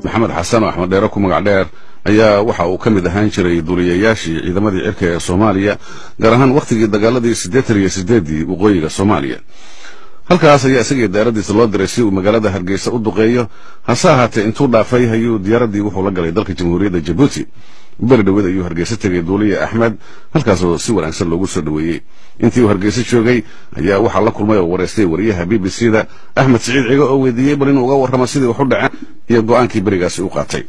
maxamed xasan oo axmed dheere ku magac dheer ayaa waxa uu ka mid ahaan jiray duuliyayaashii ciidamadii cirka ee Soomaaliya gaar ahaan waqtigii dagaaladii 88 waqooyiga Soomaaliya. halkaas ayaa isaga diyaaradiisa loo diray si uu magaalada Hargeysa u duqeeyo, hase ahaatee intuu dhaafay hayuu diyaaradii wuxuu la galay dalka Jamhuuriyadda Djibouti. bari dhaweed ayuu Hargeysa tagay duuliye Axmed, halkaas oo si wanaagsan loogu soo dhaweeyay. intii uu Hargeysa joogay ayaa waxa la kulmay oo wareystay wariyaha BBC-da Axmed Saciid Cigo oo weydiiyay bal inuu uga warramo sidii wax u dhacay iyo go'aankii barigaasi u qaatay.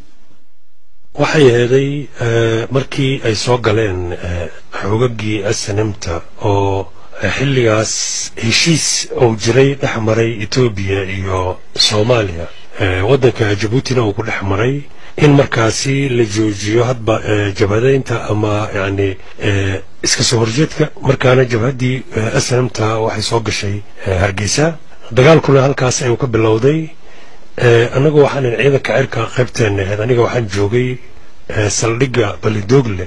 waxay heeday markii ay soo galeen xoogagii SNM-ta oo xilligaas heshiis oo jiray dhex maray Ethiopia iyo Soomaaliya, waddanka Djibouti-na uu ku dhex maray in markaasi la joojiyo hadba jabhadeynta ama yani iska soo horjeedka. markaana jabhadii SNM-ta waxay soo gashay Hargeysa, dagaalkuna halkaas ayuu ka bilowday. anagu waxaan ciidanka cirka qaybteena ahayd, aniga waxaan joogay saldhigga Balidoogle.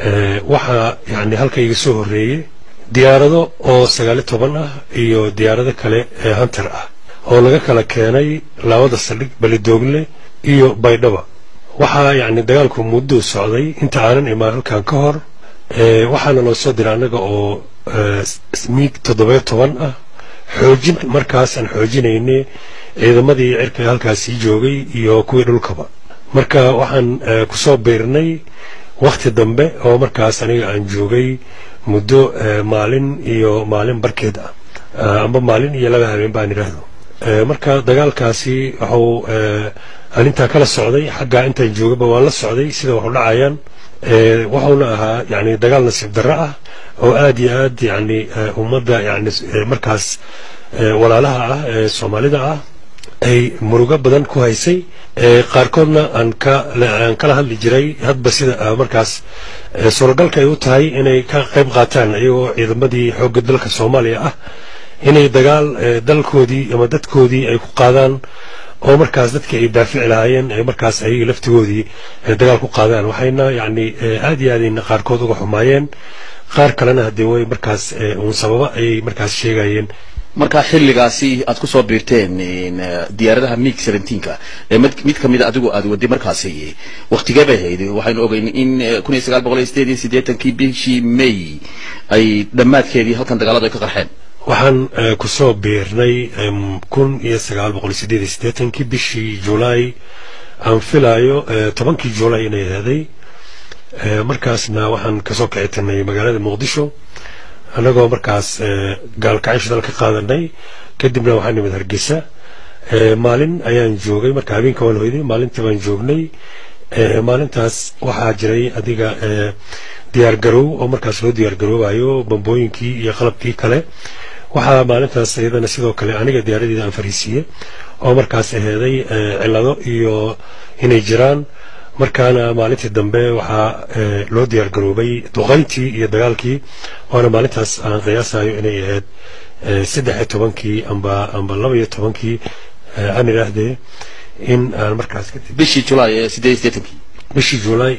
waxa yani halka iga soo horeeyay diyaarado oo 19 ah iyo diyaarado kale Hunter ah oo laga kala keenay labada saldhig Balidoogle iyo Baydhabo. waxa yani dagaalku muddo socday inta aanan imaan halkan ka hor. waxaana loo soo diray anaga oo MiG 17 ah xoojin markaas aan xoojinaynay ciidamadii cirka halkaas joogay iyo kuwii dhulkaba. marka waxaan ku soo beernay waqti dambe oo markaas aniga aan joogay muddo maalin iyo maalin barkeed ah amba maalin iyo laba habeen baan yiraahdo. marka dagaalkaasi wuxuu arinta kala socday xagga intaan joogaba waan la socday sida wax u dhacayaan. wuxuuna ahaa yani dagaal nasiib darro ah oo aad iyo aad yani ummadda yani markaas walaalaha ah ee Soomaalida ah ay murugo badan ku haysay. qaarkoodna aan kala hadli jiray hadba sida markaas suuragalka ay u tahay inay ka qayb qaataan iyagoo ciidamadii xoogga dalka Soomaaliya ah inay dagaal dalkoodii ama dadkoodii ay ku qaadaan oo markaas dadka ay daafici lahaayeen ay markaas ay laftigoodii dagaal ku qaadaan. waxayna yani aad iyo aad qaarkood uga xumaayeen, qaar kalena hadii way markaas uun sababa ay markaas sheegayeen. marka xilligaasi aad ku soo biirteen diyaaradaha MiG 17ka mid kamid ah adigu aad wadi markaasi waqtigee bay ahayd? waxaynu ogeyn in 1988 bishii May ay dhamaadkeedii halkan dagaalada ka qarxeen. waxaan ku soo biirnay 1988 bishii July, aan filayo 10kii July inay ahayd. markaasna waxaan ka soo kicitanay magaalada Muqdisho anagoo markaas gaalkacyo dalka qaadanay. kadibna waxaan nimid Hargeysa. maalin ayaan joogay, marka habeenka waan hoyday, maalintii baan joognay. maalintaas waxaa jiray adiga diyaar garow oo markaas loo diyaar garoobayo bambooyinkii iyo qalabkii kale. waxaa maalintaas iyadana sidoo kale aniga diyaaradeeda aan fariisiiyay oo markaas aheeday cilado iyo inay jiraan. markaana maalintii dambe waxaa loo diyaar garoobay duqayntii iyo dagaalkii, waana maalintaas aan qiyaasayo inay ahayd 13 amba 12 aan iraahdee in aan markaas ka tegay bishii July 88 bishii July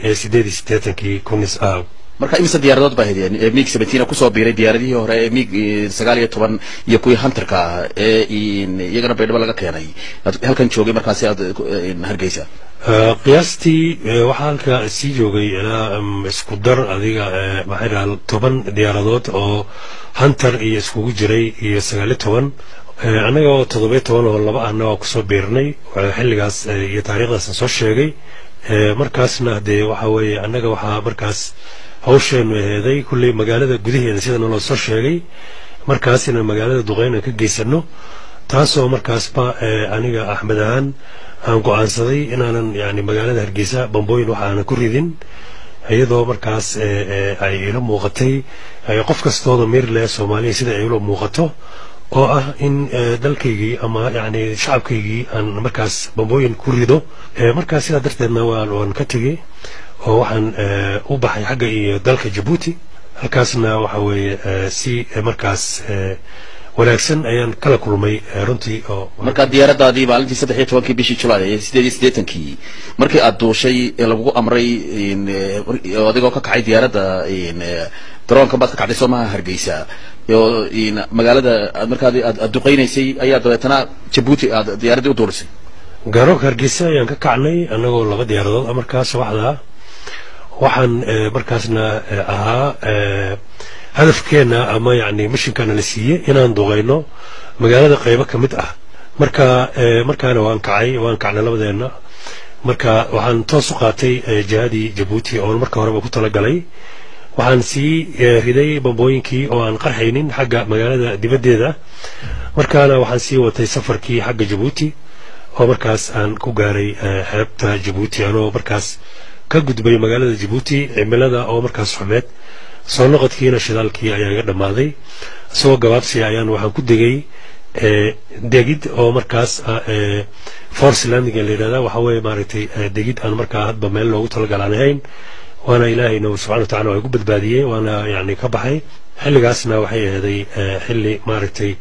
88 marka imisa diyaaradood baa heedeen MiG 17 ku soo biiray diyaaradihii hore ee MiG 19 iyo kuwii Hunter-ka iyagana Baydhabo laga keenay halkan joogay markaas aad Hargeysa. qiyaastii waxaa halka sii joogay ilaa isku dar adiga maxay dhahaan 10 diyaaradood oo Hunter iyo iskugu jiray iyo 19 anaga oo 17 oo laba ahna waa ku soo biirnay xilligaas iyo taariikhdaas soo sheegay. markaasna de waxa weeye anaga waxa markaas hawsheenu aheeday kulli magaalada gudaheeda sida loo soo sheegay, markaasina magaalada duqeyn ka geysano. taasoo markaasba aniga Axmed ahaan aan go'aansaday inaanan yani magaalada Hargeysa bambooyin waxa aan ku ridin, iyadoo markaas ay ila muuqatay qof kastoo meer leh Soomaaliya sida ay ula muuqato oo ah in dalkaygii ama yani shacabkaygii aan markaas bambooyin ku rido. markaas sida darteedna waan ka tagay oo waxaan u baxay xagga iyo dalka Djibouti. halkaasna waxa weeye si markaas wanaagsan ayaan kala kulmay runtii. oo marka diyaaradaadii maalintii 13 bishii July 88 markii aad duushay lagu amray adigoo ka kacay diyaaradda garoonka baad ka kacday Soomaaliya Hargeysa iyo magaalada markaad aad duqeynaysay ayaa dabeetana Djibouti aad diyaaradii u duulisay. garoonka Hargeysa ayaan ka kacnay anagoo laba diyaaradood markaas waxda waxaan markaasna ahaa hadafkeena ama yani mishinkana la siiyay inaan duqeyno magaalada qaybo kamid ah markaana waan kacnay labadeena marka waxaan toos u qaatay jihadii Djibouti oo marka hore ku tala galay waxaan sii riday bambooyinkii oo aan qarxaynin xagga magaalada dibadeeda markaana waxaan sii watay safarkii xagga Djibouti oo markaas aan ku gaaray xeebta Djibouti anoo markaas ka gudbay magaalada Djibouti cimilada oo markaas xumeed soo noqodkiina shidaalkii ayaa iga dhamaaday soo gabaabsi ayaan waxaan ku degay degid oo markaas force landing la yiraahdo waxa way maaragtay degid aan markaa hadba meel loogu talagalaanayn وانا إلهي إنه سبحانه وتعالى ويقول بدبادية وانا يعني كبحي حلي قاسنا وحي هذي حلي مارتي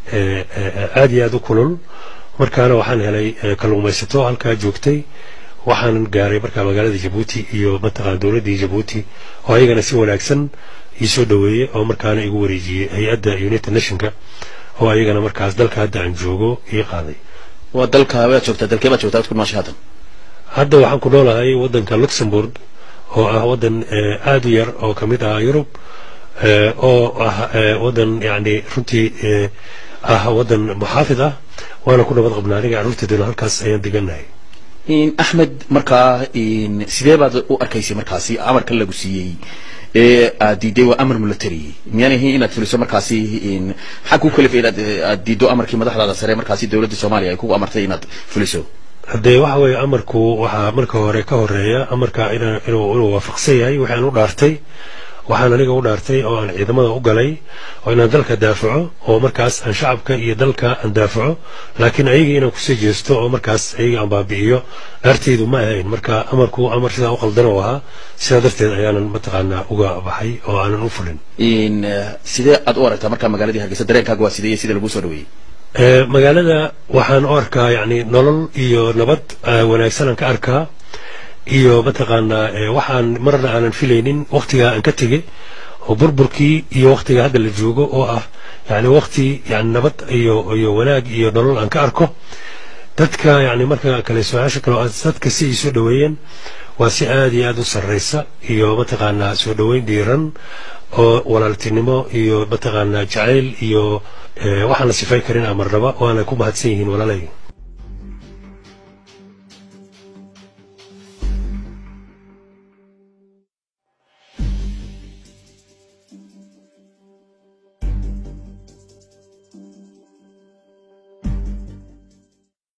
آدي آدو كلل مركانا وحان هلي كالوميستو هالكا جوكتي وحان قاري مركا مقالة جيبوتي إيو منطقة دولة دي جيبوتي وهيغانا سيوان أكسن يسو دوية أو مركانا إيقوريجي هي أدى يونيت النشنكا وهيغانا مركاز دالكا أدى عن جوغو إيقاضي ودالكا ويا شوكتا دالكا ما شوكتا تكون ماشي هذا هذا وحان كنولا هاي ودن كاللوكسمبورغ oo wadan aad u yar oo kamid ah Yurub oo wadan yani runtii wadan muxaafid ah waana ku nabad qabnaa aniga carruurteeduna halkaas ayaan deganahay Ahmed markaa sidee baad u arkaysay markaasi amarka lagu siiyay diiday waa amar military miyanahi inaad fuliso markaasi xaq ku kalifay inaad diido amarkii madaxda sare markaasi dawladda Soomaaliya ay ku amartay inaad fuliso hadee waxa way amarku waxa marka hore ka horeeya amarka inuu waafaqsan yahay waxaan u dhaartay waxaan aniga u dhaartay oo aan ciidamada u galay oo inaan dalka daafaco oo markaas aan shacabka iyo dalka aan daafaco laakiin ayaga inaan ku soo jeesto oo markaas ayaga aan baabi'iyo dhaartaydu ma ahayn marka amarku amar sida u qaldan oo ahaa sida darteed ayaanan mataqaanaa uga baxay oo aanan u fulin sidee aad u aragtaa marka magaaladii Hargeysa dareenkaaga waa sidee sida lagu soo dhaweeyay magaalada waxaan u arkaa yani nolol iyo nabad wanaagsan ka arkaa iyo mataqaanaa waxaan marna aanan filaynin waqtiga aan ka tagay oo burburkii iyo waqtiga hadda la joogo oo ah yani waqti yani nabad iyo wanaag iyo nolol aan ka arko dadka yani marka kale su'aasha kale dadka si ay soo dhaweeyeen waa si aad iyo aad u sarreysa iyo mataqaanaa soo dhaweyn diiran oo walaaltinimo iyo mataqaanaa jacayl iyo waxaan la sifay karin amarnaba waana ku mahadsan yihiin walaalay